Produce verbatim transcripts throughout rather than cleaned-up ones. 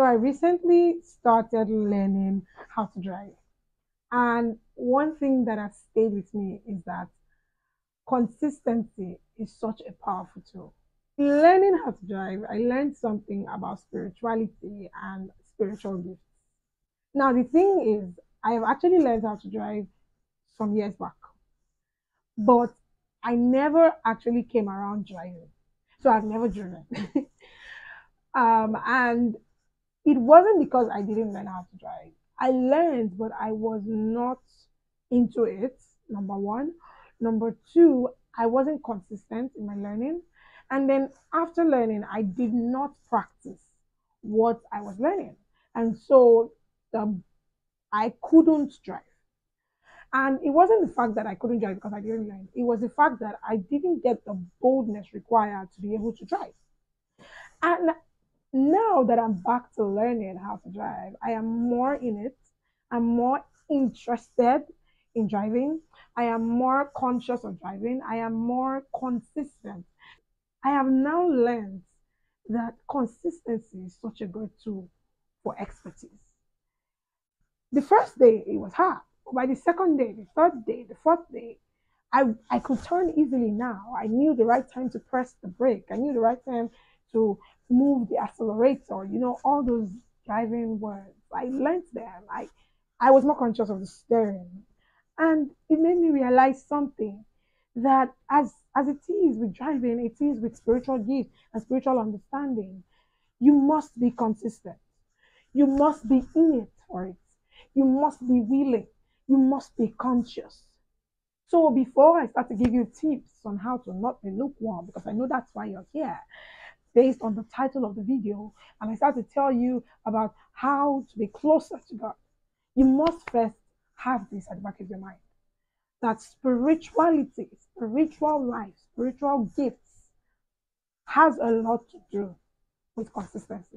So I recently started learning how to drive. And one thing that has stayed with me is that consistency is such a powerful tool. Learning how to drive, I learned something about spirituality and spiritual gifts. Now, the thing is, I have actually learned how to drive some years back, but I never actually came around driving. So I've never driven. um, and it wasn't because I didn't learn how to drive. I learned, but I was not into it, number one. Number two, I wasn't consistent in my learning. And then after learning, I did not practice what I was learning. And so um, I couldn't drive. And it wasn't the fact that I couldn't drive because I didn't learn. It was the fact that I didn't get the boldness required to be able to drive. And now that I'm back to learning how to drive, I am more in it. I'm more interested in driving. I am more conscious of driving. I am more consistent. I have now learned that consistency is such a good tool for expertise. The first day it was hard. By the second day, the third day, the fourth day, I, I could turn easily now. I knew the right time to press the brake. I knew the right time to move the accelerator, you know, all those driving words. I learned them. I, I was more conscious of the steering. And it made me realize something that as, as it is with driving, it is with spiritual gifts and spiritual understanding. You must be consistent. You must be in it for it. You must be willing. You must be conscious. So before I start to give you tips on how to not be lukewarm, because I know that's why you're here, based on the title of the video, and I start to tell you about how to be closer to God, you must first have this at the back of your mind. That spirituality, spiritual life, spiritual gifts has a lot to do with consistency.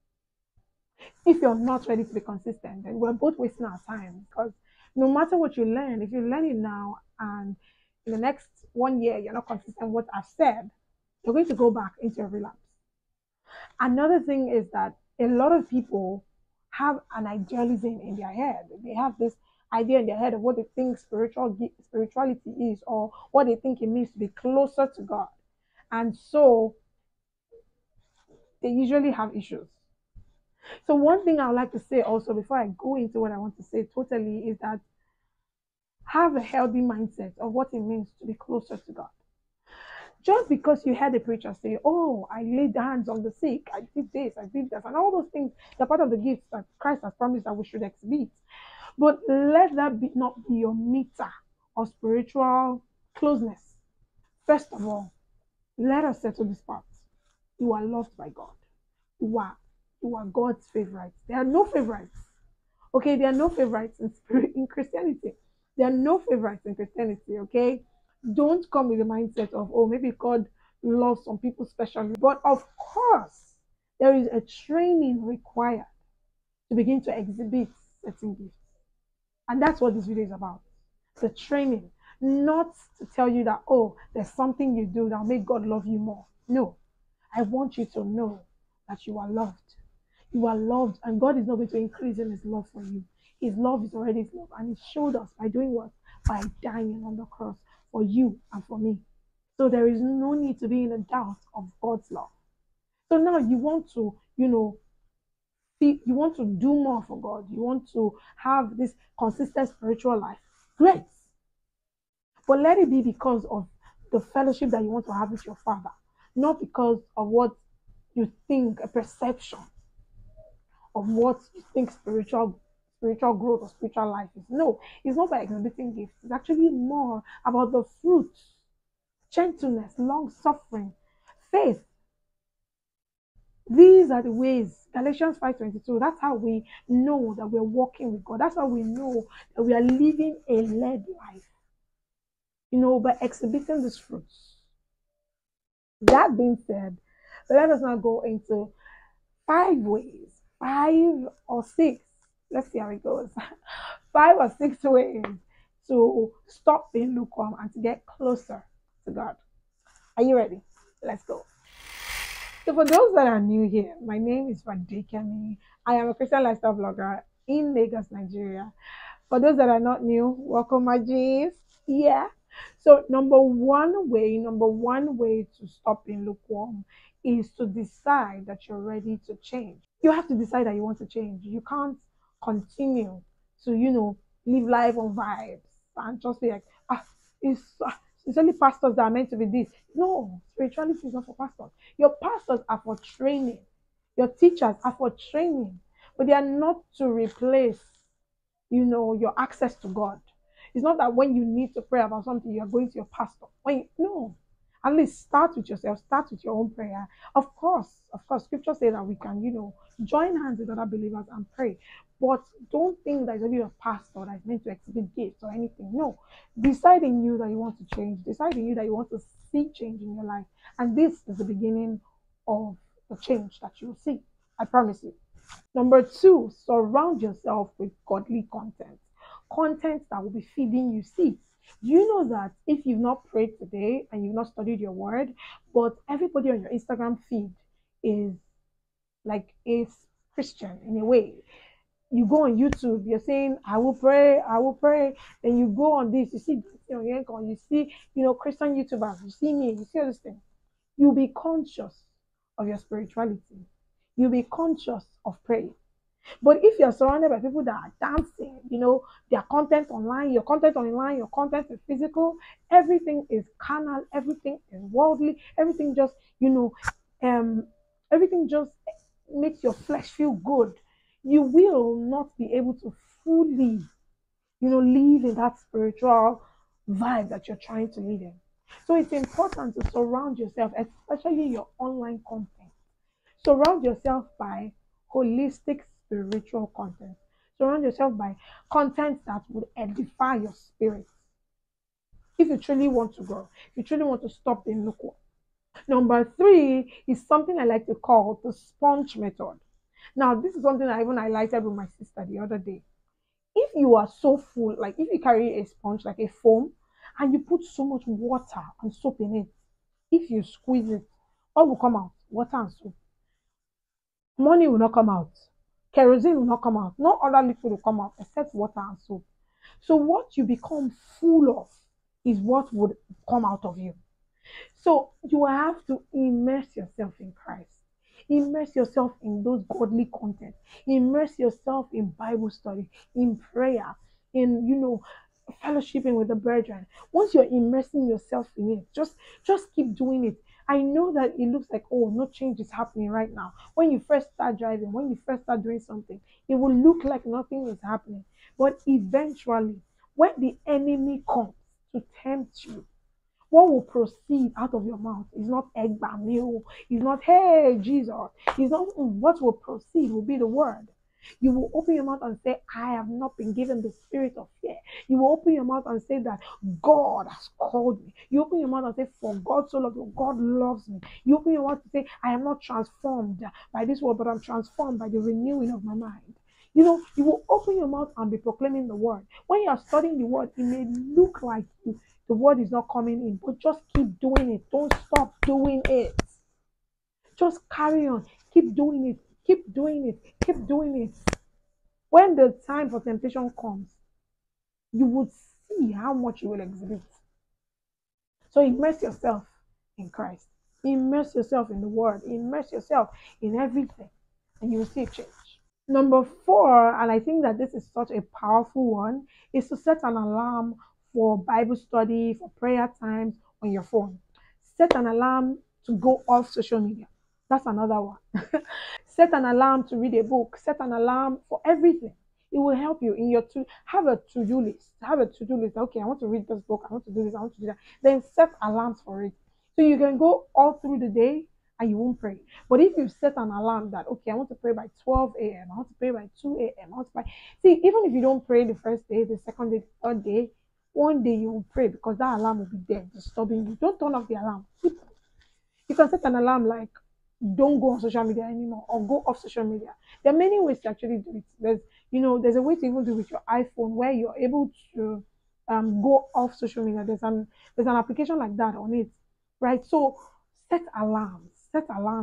If you're not ready to be consistent, then we're both wasting our time, because no matter what you learn, if you learn it now and in the next one year you're not consistent with what I've said, you're going to go back into a relapse. Another thing is that a lot of people have an idealism in their head. They have this idea in their head of what they think spiritual spirituality is, or what they think it means to be closer to God. And so they usually have issues. So one thing I would like to say also before I go into what I want to say totally is that have a healthy mindset of what it means to be closer to God. Just because you heard a preacher say, oh, I laid hands on the sick, I did this, I did that, and all those things, they're part of the gifts that Christ has promised that we should exhibit. But let that be, not be your meter of spiritual closeness. First of all, let us settle this part. You are loved by God. You are, you are God's favorites. There are no favorites. Okay, there are no favorites in spirit in Christianity. There are no favorites in Christianity, okay? Don't come with the mindset of, oh, maybe God loves some people specially. But of course, there is a training required to begin to exhibit certain gifts. And that's what this video is about. The training. Not to tell you that, oh, there's something you do that will make God love you more. No. I want you to know that you are loved. You are loved, and God is not going to increase in his love for you. His love is already his love, and he showed us by doing what? By dying on the cross for you and for me. So there is no need to be in a doubt of God's love. So now you want to, you know, see, you want to do more for God. You want to have this consistent spiritual life. Great. But let it be because of the fellowship that you want to have with your Father, not because of what you think, a perception of what you think spiritual spiritual growth or spiritual life is. No, it's not by exhibiting gifts. It's actually more about the fruits, gentleness, long suffering, faith. These are the ways. Galatians five twenty-two. That's how we know that we're walking with God. That's how we know that we are living a led life. You know, by exhibiting these fruits. That being said, let us now go into five ways, five or six. Let's see how it goes. Five or six ways to stop being lukewarm and to get closer to God. Are you ready? Let's go. So for those that are new here, my name is Fadikemi. I am a Christian lifestyle blogger in Lagos, Nigeria. For those that are not new, welcome my G's. Yeah. So number one way, number one way to stop being lukewarm is to decide that you're ready to change. You have to decide that you want to change. You can't continue to, you know, live life on vibes and just be like, ah, it's, ah, it's only pastors that are meant to be this. No, spirituality is not for pastors. Your pastors are for training. Your teachers are for training, but they are not to replace, you know, your access to God. It's not that when you need to pray about something, you're going to your pastor. When you, no, at least start with yourself, start with your own prayer. Of course, of course, scripture says that we can, you know, join hands with other believers and pray. But don't think that it's only your pastor that is meant to exhibit gifts or anything. No. Decide in you that you want to change. Decide in you that you want to see change in your life. And this is the beginning of the change that you will see. I promise you. Number two, surround yourself with godly content. Content that will be feeding you. See, do you know that if you've not prayed today and you've not studied your word, but everybody on your Instagram feed is like is Christian in a way? You go on YouTube, you're saying, I will pray, I will pray. Then you go on this, you see, you see, you know, Christian YouTubers, you see me, you see all this thing. You'll be conscious of your spirituality. You'll be conscious of prayer. But if you're surrounded by people that are dancing, you know, their content online, your content online, your content is physical, everything is carnal, everything is worldly, everything just, you know, um, everything just makes your flesh feel good. You will not be able to fully, you know, live in that spiritual vibe that you're trying to live in. So it's important to surround yourself, especially your online content. Surround yourself by holistic spiritual content. Surround yourself by content that would edify your spirit. If you truly want to grow, if you truly want to stop being lukewarm. Number three is something I like to call the sponge method. Now, this is something I even highlighted with my sister the other day. If you are so full, like if you carry a sponge, like a foam, and you put so much water and soap in it, if you squeeze it, what will come out? Water and soap. Money will not come out. Kerosene will not come out. No other liquid will come out except water and soap. So what you become full of is what would come out of you. So you have to immerse yourself in Christ. Immerse yourself in those godly content. Immerse yourself in Bible study, in prayer, in, you know, fellowshipping with the brethren. Once you're immersing yourself in it, just just keep doing it. I know that it looks like, oh, no change is happening right now. When you first start driving, when you first start doing something, it will look like nothing is happening. But eventually, when the enemy comes to tempt you, what will proceed out of your mouth is not egg meal, it's not hey Jesus, it's not what will proceed will be the word. You will open your mouth and say, I have not been given the spirit of fear. You will open your mouth and say that God has called me. You open your mouth and say, for God so loved me, God loves me. You open your mouth to say, I am not transformed by this word, but I'm transformed by the renewing of my mind. You know, you will open your mouth and be proclaiming the word. When you are studying the word, it may look like you, the word is not coming in, but just keep doing it. Don't stop doing it. Just carry on. Keep doing it. Keep doing it. Keep doing it. When the time for temptation comes, you would see how much you will exhibit. So immerse yourself in Christ. Immerse yourself in the word. Immerse yourself in everything, and you will see a change. Number four, and I think that this is such a powerful one, is to set an alarm for Bible study, for prayer times on your phone. Set an alarm to go off social media. That's another one. Set an alarm to read a book. Set an alarm for everything. It will help you in your to have a to-do list. Have a to-do list. Okay, I want to read this book. I want to do this. I want to do that. Then set alarms for it. So you can go all through the day and you won't pray. But if you set an alarm that, okay, I want to pray by twelve a m, I want to pray by two a m, I want to pray. See, even if you don't pray the first day, the second day, the third day, one day you will pray because that alarm will be there disturbing you. Don't turn off the alarm. You can set an alarm like, don't go on social media anymore or go off social media. There are many ways to actually do it. There's, you know, there's a way to even do it with your iPhone where you're able to um, go off social media. There's an there's an application like that on it, right? So set alarms, set alarms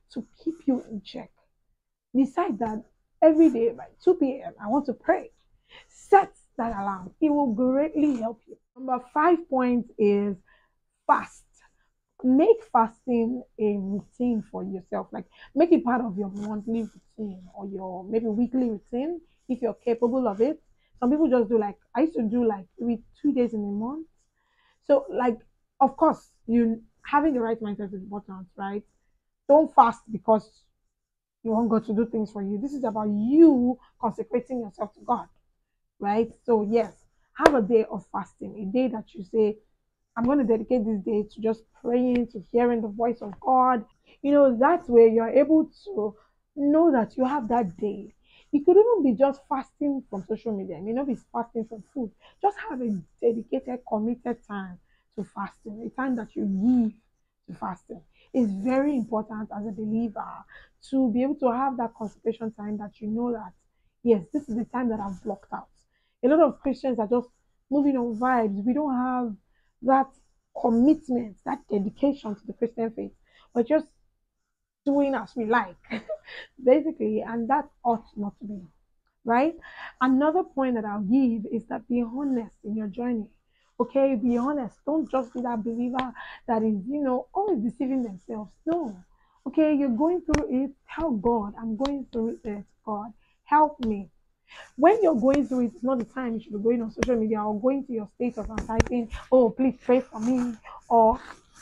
to keep you in check. Decide that every day by two p m I want to pray. Set that alarm. It will greatly help you. Number five point is fast. Make fasting a routine for yourself. Like make it part of your monthly routine or your maybe weekly routine if you're capable of it. Some people just do like I used to do like maybe two days in a month. So like of course you having the right mindset is important, right? Don't fast because you want God to do things for you. This is about you consecrating yourself to God, right? So yes, have a day of fasting, a day that you say, I'm going to dedicate this day to just praying, to hearing the voice of God. You know, that way you're able to know that you have that day. It could even be just fasting from social media. It may not be fasting from food. Just have a dedicated, committed time to fasting, a time that you give to fasting. It's very important as a believer to be able to have that consecration time that you know that, yes, this is the time that I've blocked out. A lot of Christians are just moving on vibes. We don't have that commitment, that dedication to the Christian faith. We're just doing as we like, basically, and that ought not to be, right? Another point that I'll give is that be honest in your journey. Okay, be honest. Don't just be that believer that is, you know, always deceiving themselves. No. Okay, you're going through it. Tell God, I'm going through it. God, help me. When you're going through it, it's not the time you should be going on social media or going to your status and typing, oh, please pray for me, or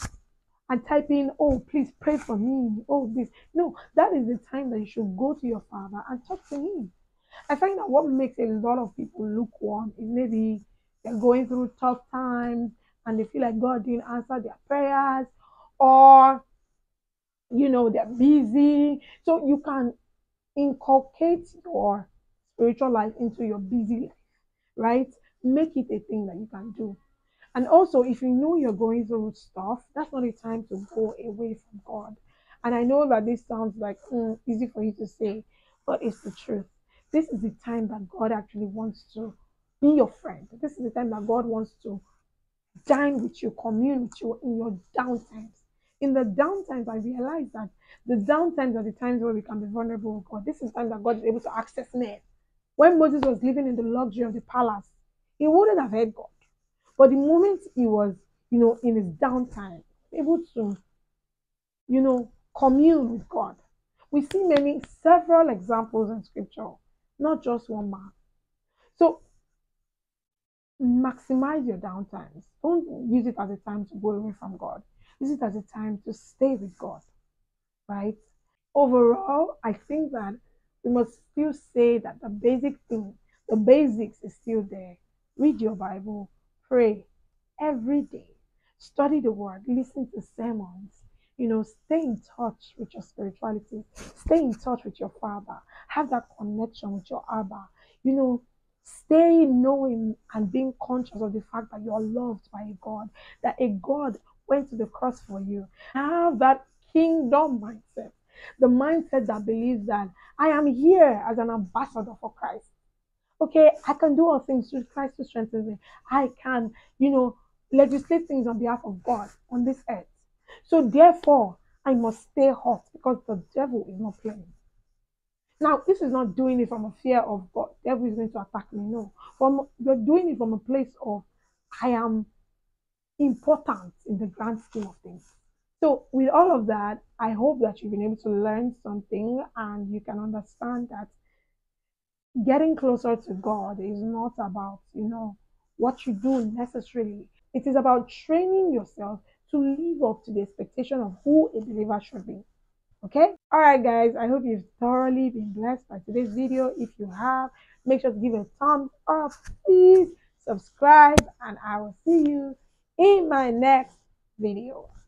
and typing, oh, please pray for me, oh, this. No, that is the time that you should go to your Father and talk to Him. I find that what makes a lot of people lukewarm is maybe they're going through tough times and they feel like God didn't answer their prayers, or, you know, they're busy. So you can inculcate your spiritual life into your busy life, right? Make it a thing that you can do. And also, if you know you're going through stuff, that's not a time to go away from God. And I know that this sounds like mm, easy for you to say, but it's the truth. This is the time that God actually wants to be your friend. This is the time that God wants to dine with you, commune with you in your downtimes. In the downtimes, I realize that the downtimes are the times where we can be vulnerable with God. This is the time that God is able to access men. When Moses was living in the luxury of the palace, he wouldn't have heard God. But the moment he was, you know, in his downtime, able to, you know, commune with God. We see many, several examples in scripture, not just one man. So maximize your downtimes. Don't use it as a time to go away from God. Use it as a time to stay with God, right? Overall, I think that we must still say that the basic thing, the basics is still there. Read your Bible, pray every day, study the word, listen to sermons, you know, stay in touch with your spirituality, stay in touch with your Father, have that connection with your Abba, you know, stay knowing and being conscious of the fact that you're loved by a God, that a God went to the cross for you. Have that kingdom mindset, the mindset that believes that I am here as an ambassador for Christ. Okay, I can do all things through Christ who strengthens me. I can, you know, legislate things on behalf of God on this earth. So therefore, I must stay hot because the devil is not playing. Now, this is not doing it from a fear of God. The devil is going to attack me. No, from you're doing it from a place of I am important in the grand scheme of things. So, with all of that, I hope that you've been able to learn something and you can understand that getting closer to God is not about, you know, what you do necessarily. It is about training yourself to live up to the expectation of who a believer should be. Okay? All right, guys. I hope you've thoroughly been blessed by today's video. If you have, make sure to give a thumbs up, please subscribe, and I will see you in my next video.